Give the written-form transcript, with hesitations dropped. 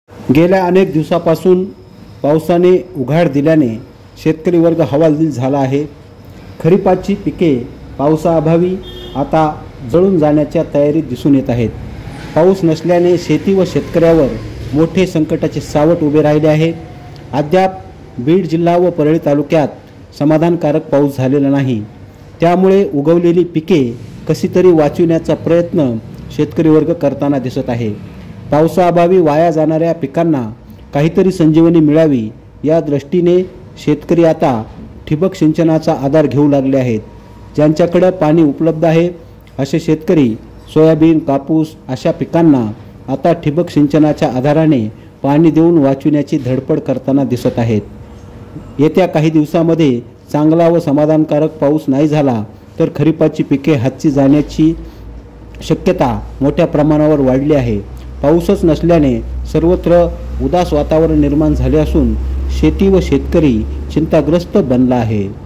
गेल्या अनेक दिवसापासून पावसाने उघाड दिल्याने शेतकरी वर्ग हवालदिल झाला आहे। खरीपाची पिके पावसाअभावी आता जळून जाण्याच्या तयारीत दिसून येत आहेत। पाऊस नसल्याने शेती व शेतकऱ्यावर मोठे संकटाचे सावट उभे राहिले आहे। अद्याप बीड जिल्हा व परळी तालुक्यात समाधानकारक पाऊस झालेला नाही। त्यामुळे उगवलेली पिके कशी तरी वाचविण्याचा प्रयत्न शेतकरी वर्ग करताना दिसत आहे। पावसाअभावी वाया जाणाऱ्या पिकांना काहीतरी संजीवनी मिळावी या दृष्टीने शेतकरी आता ठिबक सिंचनाचा आधार घेऊ लागले आहेत। ज्यांच्याकडे पाणी उपलब्ध आहे असे शेतकरी सोयाबीन, कापूस अशा पिकांना आता ठिबक सिंचनाच्या आधाराने पाणी देऊन वाचविण्याची धडपड करताना दिसत आहेत। येत्या काही दिवसांमध्ये चांगला व समाधानकारक पाऊस नाही झाला तर खरीपाची पिके हातची जाण्याची शक्यता मोठ्या प्रमाणावर वाढली आहे। पाऊसच नसल्याने सर्वत्र उदास वातावरण निर्माण झाले असून शेती व शेतकरी चिंताग्रस्त बनला आहे।